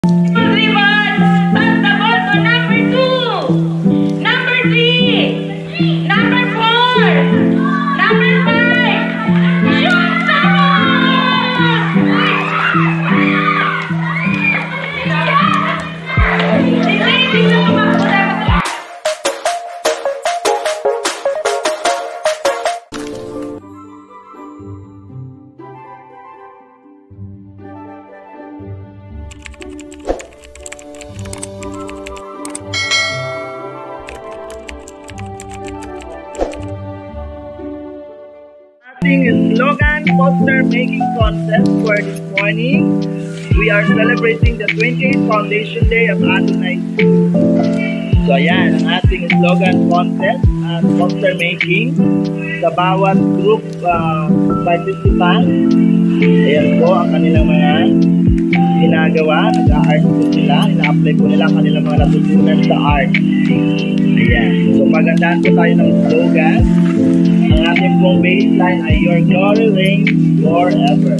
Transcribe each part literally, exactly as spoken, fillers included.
Slogan poster making contest for this morning. We are celebrating the twenty-eighth Foundation Day of Adonai. So ayan, ang ating slogan contest at poster making sa bawat group uh, participant. Ayan po ang kanilang mga ginagawa. Nag-art po sila. Ina-apply po nila ang kanilang mga natutunan sa art. Ayan. So magandaan po tayo ng slogan. Ang ating pong baseline ay Your Glory Reigns Forever.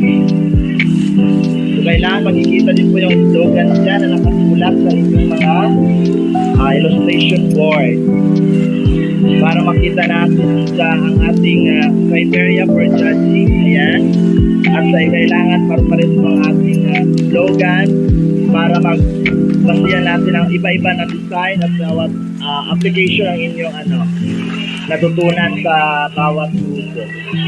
So kailangan makikita din po yung slogan dyan na nakasulat sa inyong mga uh, illustration board. Para makita natin sa ang ating uh, criteria for judging. Ayan. At sa kailangan paru-pares po ang ating uh, slogan para magbasihan natin ang iba-iba na design at bawat uh, application ang inyong ano natutunan sa bawat grupo.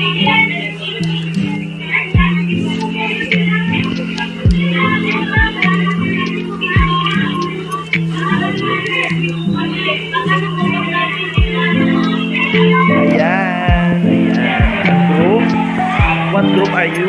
Ayan, ayan. Group. What group are you?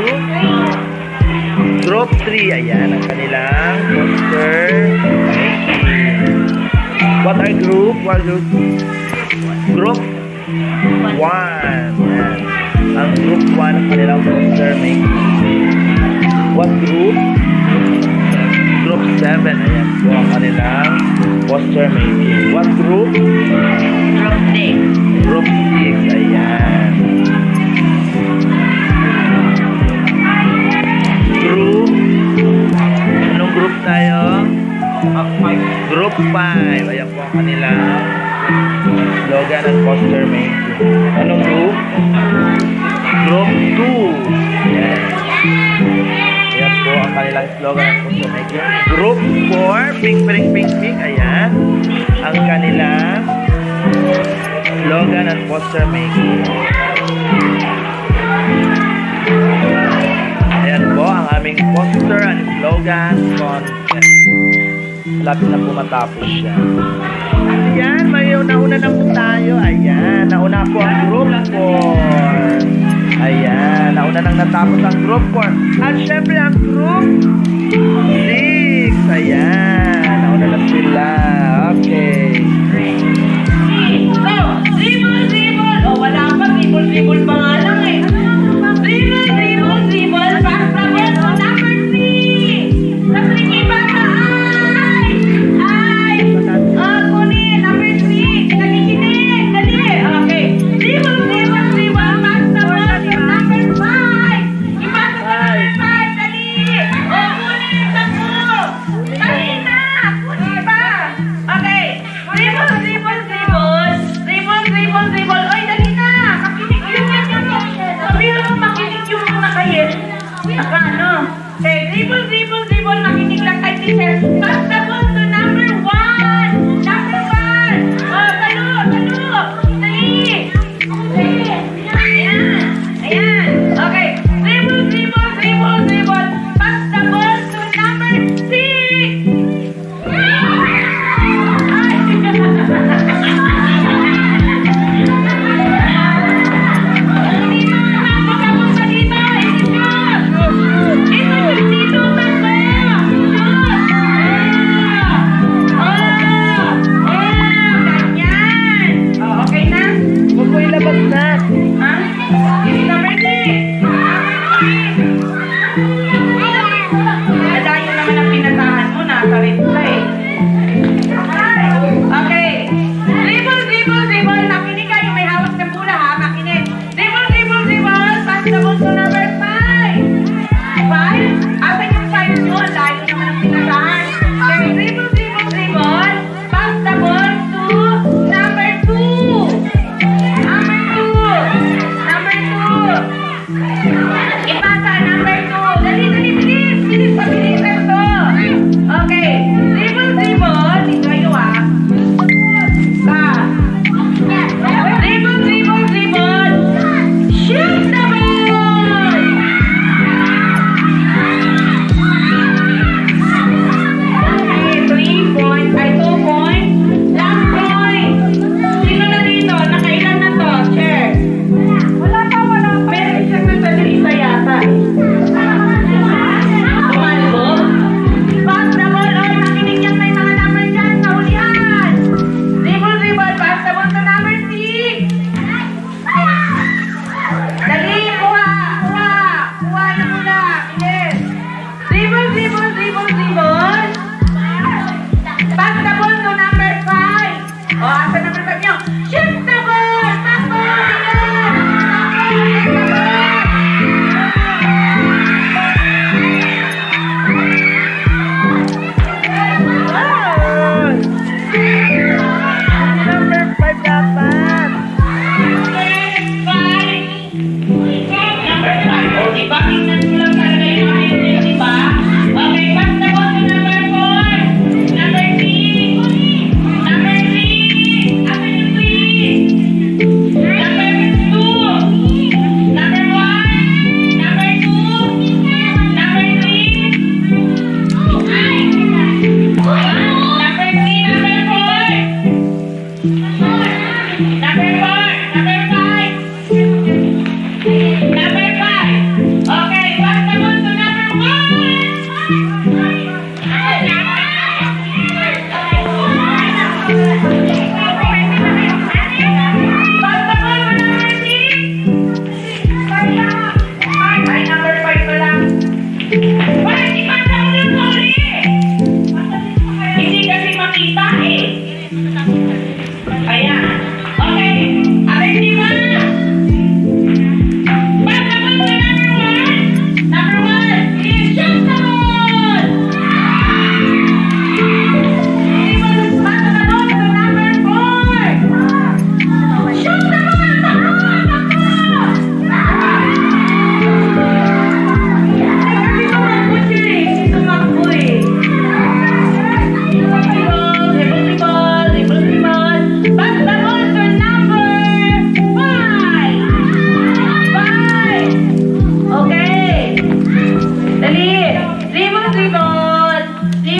Group three. Ayan, ang kanilang poster making. What are group? What group? Group one. Yan. Ang group one ang kanilang poster making. What group? Group seven. Ayan po ang kanilang poster making. What group? Group six. Group six. Ayan. Group. Anong group tayo? Group five. Ayan po ang kanilang slogan at poster making. Anong group? Group two. Yes. Ayan po ang kanilang slogan at poster making. Group four. Pink, pink, pink, pink. Ayan. Ang kanilang slogan at poster making. Ayan po ang aming poster and slogan contest. Malapit na po matapos siya. Ayan, may nauna na po tayo. Ayan, nauna po ang group four. Ayan, nauna nang natapos ang group four. At syempre ang group six. Ayan, nauna na sila. Okay. So, dribble, dribble. O, wala pa. Dribble, dribble pa nga lang eh. Dribble, dribble, dribble. Pass the ball to number three. Sa three ba ka? Ay! Ay! Ah, kunin. Number three. Nakikinig. Dali. Okay. Dribble, dribble, dribble. Pass the ball to number five. Ipasa sa number five. Dali. O, kunin. Sa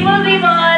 Dribble, dribble.